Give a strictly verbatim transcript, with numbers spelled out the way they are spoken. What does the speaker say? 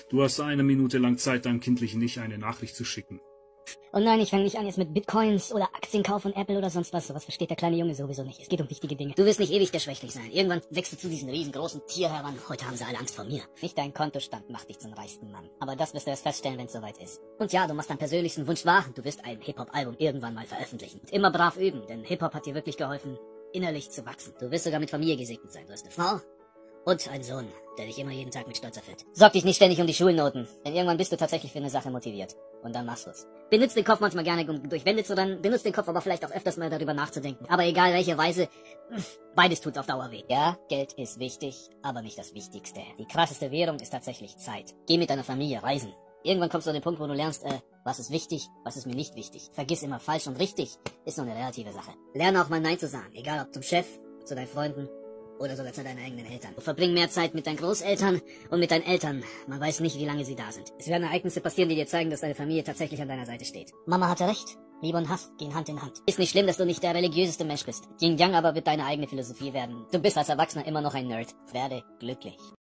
Du hast eine Minute lang Zeit, deinem kindlichen Ich eine Nachricht zu schicken. Oh nein, ich fange nicht an jetzt mit Bitcoins oder Aktienkauf von Apple oder sonst was. Sowas versteht der kleine Junge sowieso nicht. Es geht um wichtige Dinge. Du wirst nicht ewig der Schwächlich sein. Irgendwann wächst du zu diesem riesengroßen Tier heran. Heute haben sie alle Angst vor mir. Nicht dein Kontostand macht dich zum reichsten Mann. Aber das wirst du erst feststellen, wenn es soweit ist. Und ja, du machst deinen persönlichsten Wunsch wahr. Du wirst ein Hip-Hop-Album irgendwann mal veröffentlichen. Und immer brav üben, denn Hip-Hop hat dir wirklich geholfen, innerlich zu wachsen. Du wirst sogar mit Familie gesegnet sein. Du hast eine Frau und einen Sohn, der dich immer jeden Tag mit Stolz erfüllt. Sorg dich nicht ständig um die Schulnoten, denn irgendwann bist du tatsächlich für eine Sache motiviert. Und dann machst du's. Benutzt den Kopf manchmal gerne, um durch Wände zu rennen, benutzt den Kopf aber vielleicht auch öfters mal darüber nachzudenken. Aber egal welche Weise, beides tut auf Dauer weh. Ja, Geld ist wichtig, aber nicht das Wichtigste. Die krasseste Währung ist tatsächlich Zeit. Geh mit deiner Familie reisen. Irgendwann kommst du an den Punkt, wo du lernst, äh, was ist wichtig, was ist mir nicht wichtig. Vergiss immer, falsch und richtig ist nur eine relative Sache. Lerne auch mal Nein zu sagen, egal ob zum Chef, zu deinen Freunden oder sogar zu deinen eigenen Eltern. Du verbring mehr Zeit mit deinen Großeltern und mit deinen Eltern. Man weiß nicht, wie lange sie da sind. Es werden Ereignisse passieren, die dir zeigen, dass deine Familie tatsächlich an deiner Seite steht. Mama hatte recht. Liebe und Hass gehen Hand in Hand. Ist nicht schlimm, dass du nicht der religiöseste Mensch bist. Yin Yang aber wird deine eigene Philosophie werden. Du bist als Erwachsener immer noch ein Nerd. Werde glücklich.